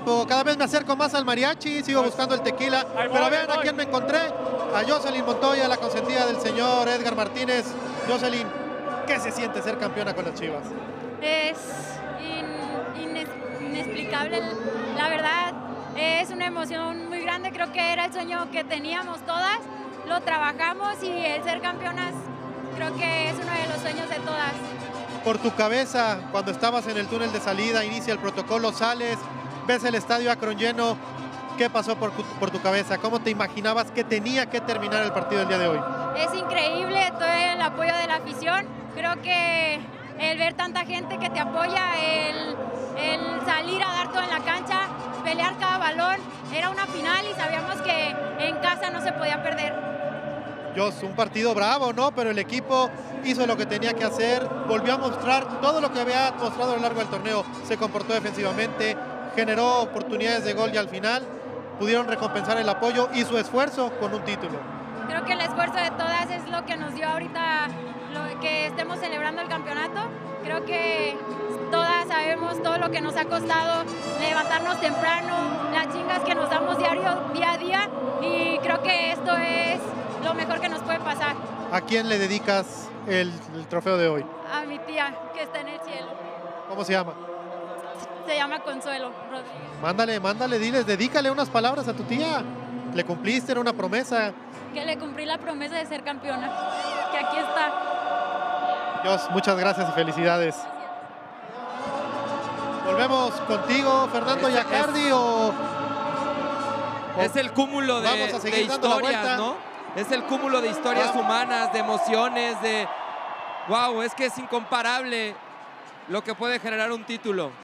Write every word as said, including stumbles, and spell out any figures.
tiempo. Cada vez me acerco más al mariachi, sigo buscando el tequila. Pero vean a quién me encontré. A Jocelyn Montoya, la consentida del señor Edgar Martínez. Jocelyn, ¿qué se siente ser campeona con las Chivas? Es in, ines, inexplicable, la verdad. Es una emoción muy grande. Creo que era el sueño que teníamos todas. Lo trabajamos y el ser campeonas creo que es uno de los sueños de todas. Por tu cabeza, cuando estabas en el túnel de salida, inicia el protocolo, sales, ves el estadio Akron lleno. ¿Qué pasó por, por tu cabeza? ¿Cómo te imaginabas que tenía que terminar el partido el día de hoy? Es increíble todo el apoyo de la afición. Creo que el ver tanta gente que te apoya, el, el salir a dar todo en la cancha, pelear cada balón, era una final y sabíamos que en casa no se podía perder. Dios, un partido bravo, ¿no? Pero el equipo hizo lo que tenía que hacer, volvió a mostrar todo lo que había mostrado a lo largo del torneo. Se comportó defensivamente, generó oportunidades de gol y al final pudieron recompensar el apoyo y su esfuerzo con un título. Creo que el esfuerzo de todas es lo que nos dio ahorita lo que estemos celebrando el campeonato. Creo que todas sabemos todo lo que nos ha costado levantarnos temprano, las chingas que nos damos diario, día a día, y creo que esto es lo mejor que nos puede pasar. ¿A quién le dedicas el, el trofeo de hoy? A mi tía, que está en el cielo. ¿Cómo se llama? Se llama Consuelo Rodríguez. Mándale, mándale, diles, dedícale unas palabras a tu tía. Le cumpliste, era una promesa. Que le cumplí la promesa de ser campeona, que aquí está. Dios, muchas gracias y felicidades. Volvemos contigo, Fernando Es- Yacardi, es- o, o Es el cúmulo de, vamos a seguir de dando la historias, vuelta. ¿no? Es el cúmulo de historias Wow. humanas, de emociones, de... ¡Wow! Es que es incomparable lo que puede generar un título.